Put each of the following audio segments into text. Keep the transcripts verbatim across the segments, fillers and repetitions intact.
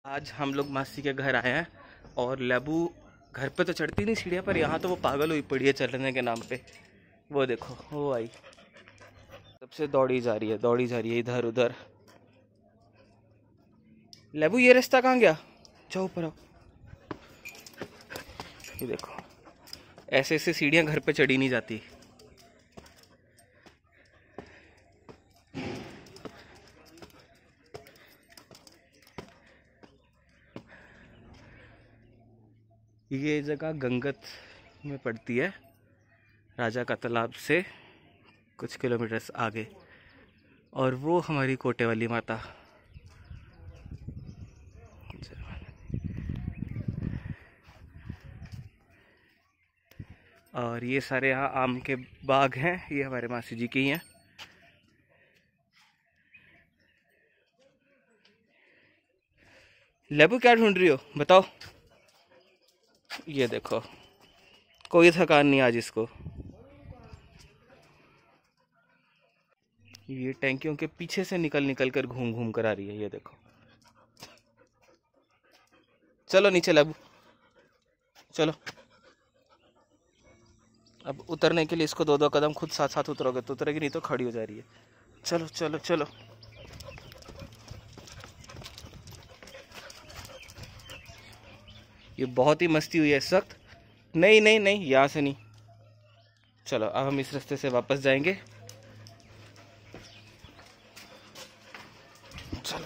आज हम लोग मासी के घर आए हैं और लेबू घर पे तो चढ़ती नहीं सीढ़ियाँ पर, यहाँ तो वो पागल हुई पड़ी है चढ़ने के नाम पे। वो देखो वो आई, सबसे दौड़ी जा रही है दौड़ी जा रही है इधर उधर। लेबू ये रास्ता कहाँ गया, जाओ ऊपर आओ। ये देखो ऐसे ऐसे सीढ़ियाँ घर पे चढ़ी नहीं जाती। ये जगह गंगत में पड़ती है, राजा का तालाब से कुछ किलोमीटर्स आगे। और वो हमारी कोटे वाली माता। और ये सारे यहाँ आम के बाग हैं, ये हमारे मासी जी के ही हैं। लेबू क्या ढूंढ रही हो बताओ। ये देखो कोई थकान नहीं आज इसको। ये टैंकियों के पीछे से निकल निकल कर घूम घूम कर आ रही है। ये देखो चलो नीचे लेबू चलो। अब उतरने के लिए इसको दो दो कदम खुद साथ साथ उतरोगे तो उतरेगी, नहीं तो खड़ी हो जा रही है। चलो चलो चलो। ये बहुत ही मस्ती हुई है इस वक्त। नहीं नहीं नहीं यहाँ से नहीं। चलो अब हम इस रास्ते से वापस जाएंगे। चलो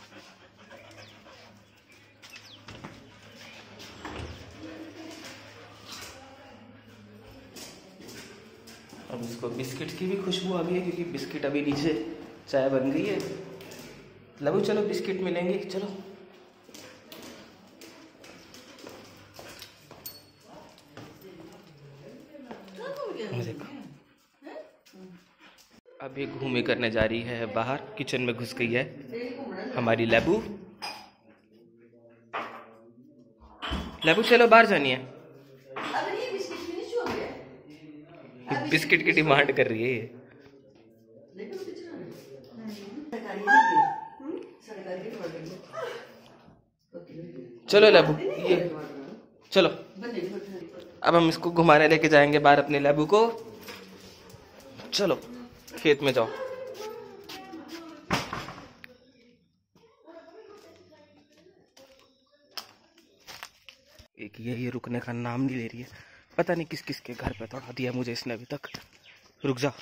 अब इसको बिस्किट की भी खुशबू आ गई है, क्योंकि बिस्किट अभी नीचे चाय बन गई है। लबू चलो बिस्किट मिलेंगे चलो। अब ये घूमे करने जा रही है बाहर, किचन में घुस गई है हमारी लेबू। लेबू चलो बाहर जानी है। बिस्किट की डिमांड कर रही है। चलो लेबू ये चलो। अब हम इसको घुमाने लेके जाएंगे बाहर अपने लेबू को। चलो खेत में जाओ। एक ये ये रुकने का नाम नहीं ले रही है, पता नहीं किस किस के घर पे दौड़ा दिया मुझे इसने अभी तक। रुक जा,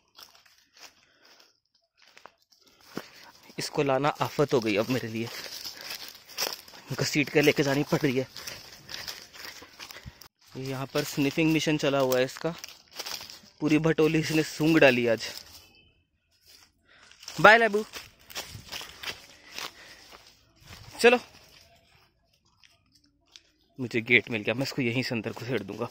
इसको लाना आफत हो गई अब मेरे लिए, घसीट के लेके जानी पड़ रही है। यहाँ पर स्निफिंग मिशन चला हुआ है इसका, पूरी भटोली इसने सूंघ डाली आज। बाय लेबू चलो। मुझे गेट मिल गया, मैं इसको यहीं से अंदर घुसेड़ दूंगा।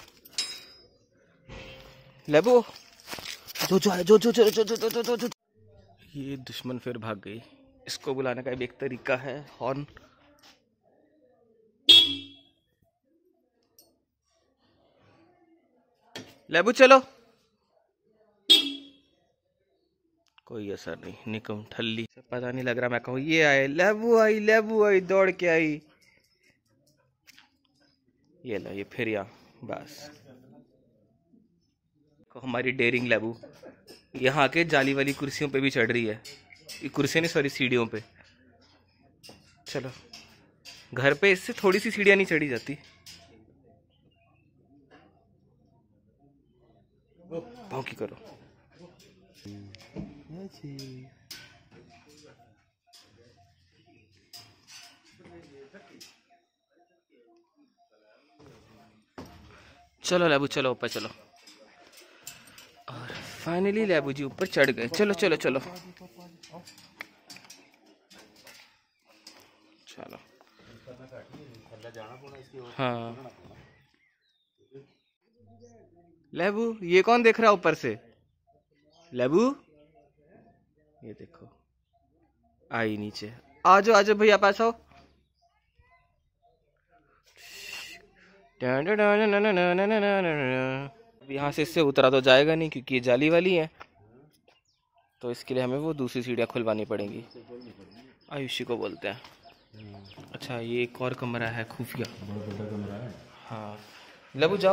लेबू जो जो जो जो जो जो जो जो जो जो। ये दुश्मन फिर भाग गई। इसको बुलाने का भी एक तरीका है, हॉर्न। लेबू चलो। कोई असर नहीं, निकम ठल्ली से पता नहीं लग रहा। मैं कहूँ ये आए, लेबू आई लेबू आई दौड़ के आई। ये लो ये फिर यहाँ बस। हमारी डेयरिंग लेबू यहाँ के जाली वाली कुर्सियों पे भी चढ़ रही है। ये कुर्सियाँ नहीं सॉरी सीढ़ियों पे। चलो घर पे इससे थोड़ी सी सीढ़ियाँ नहीं चढ़ी जाती। भौंकी करो। चलो लेबू चलो ऊपर चलो। और फाइनली लेबू जी ऊपर चढ़ गए। चलो चलो चलो चलो। हाँ लेबू ये कौन देख रहा है ऊपर से। लेबू ये देखो आई नीचे। आजो आजो भैया पास आओ। यहाँ से इससे उतरा तो जाएगा नहीं क्योंकि ये जाली वाली है, तो इसके लिए हमें वो दूसरी सीढ़ियाँ खुलवानी पड़ेंगी। आयुषी को बोलते हैं। अच्छा ये एक और कमरा है खुफिया। बहुत बड़ा कमरा है। हाँ लबू जाओ,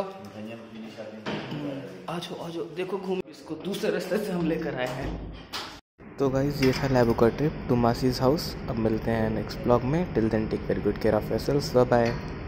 आ जाओ आ जाओ, देखो घूम, इसको दूसरे रास्ते से हम लेकर आए हैं। तो गाइज ये था लैबू का ट्रिप टू मासीज हाउस। अब मिलते हैं नेक्स्ट ब्लॉग में। Till then take very good care of yourselves, bye bye.